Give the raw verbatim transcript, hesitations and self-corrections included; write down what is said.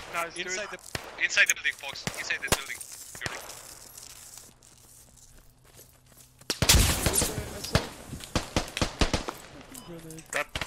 Nice, Inside dude. the inside the building, Fox. Inside the building. You're That